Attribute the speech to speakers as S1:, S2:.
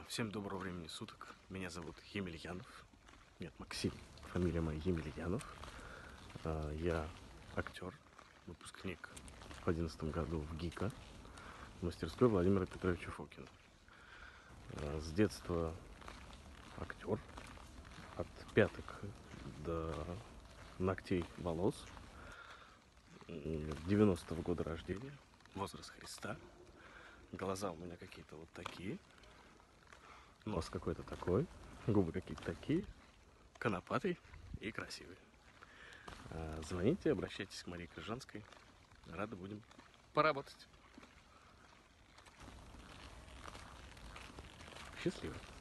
S1: Всем доброго времени суток. Меня зовут Емельянов. Нет, Максим. Фамилия моя Емельянов. Я актер, выпускник в 2011 году в ГИКа, в мастерской Владимира Петровича Фокина. С детства актер. От пяток до ногтей волос. 90-го года рождения. Возраст Христа. Глаза у меня какие-то вот такие. Нос какой-то такой, губы какие-то такие, конопатый и красивый. Звоните, обращайтесь к Марии Крыжанской. Рады будем поработать. Счастливо.